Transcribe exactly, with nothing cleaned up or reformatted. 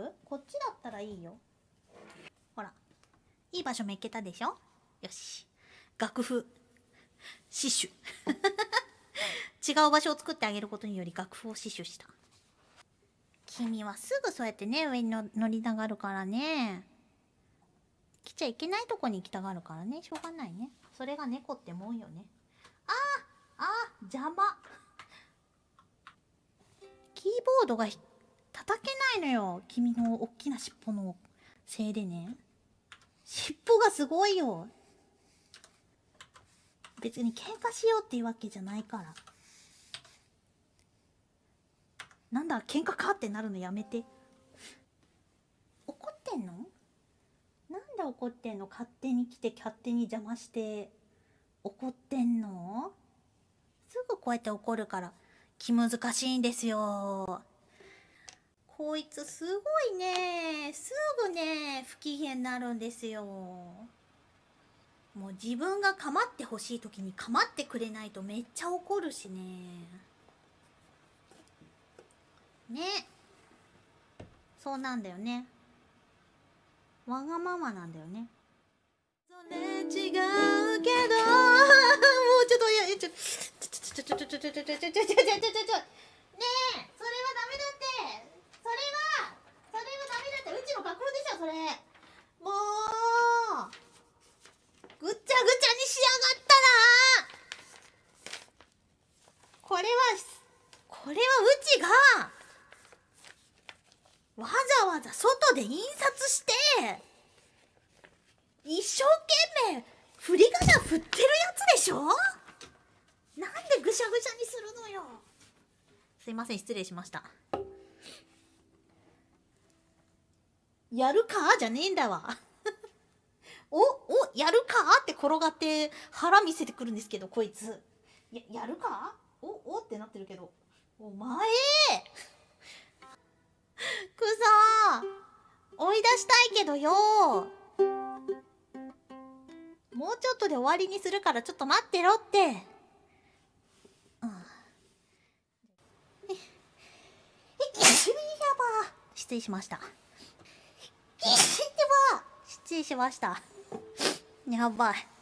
こっちだったらいいよ。ほら、いい場所見っけたでしょ。よし、楽譜死守違う場所を作ってあげることにより楽譜を死守した。君はすぐそうやってね、上にの乗りたがるからね。来ちゃいけないとこに行きたがるからね。しょうがないね。それが猫ってもんよね。あーあー邪魔。キーボードが叩けないのよ。君の大きな尻尾のせいでね。尻尾がすごいよ。別に喧嘩しようっていうわけじゃないから。なんだ喧嘩かってなるのやめて。怒ってんの？なんで怒ってんの？勝手に来て勝手に邪魔して怒ってんの？すぐこうやって怒るから気難しいんですよ。こいつすごいね。すぐね不機嫌になるんですよ。もう自分が構ってほしい時に構ってくれないとめっちゃ怒るしね。ね、そうなんだよね。わがままなんだよね。それ違うけどもうちょっといやちょちょちょちょちょちょちょちょちょちょちょちょちょちょちょねえ、それはダメだって。それはそれはダメだって。うちの学校でしょそれ。もうぐっちゃぐちゃにしやがったな。これはこれはうちがわざわざ外で印刷して一生懸命振り仮名振ってるやつでしょ。なんでぐしゃぐしゃにするのよ。すいません、失礼しました。やるかじゃねえんだわおおやるかって転がって腹見せてくるんですけど、こいつややるかおおってなってるけど、お前くそ追い出したいけどよ。もうちょっとで終わりにするからちょっと待ってろって。うん、失礼しました。失礼しました。やばい。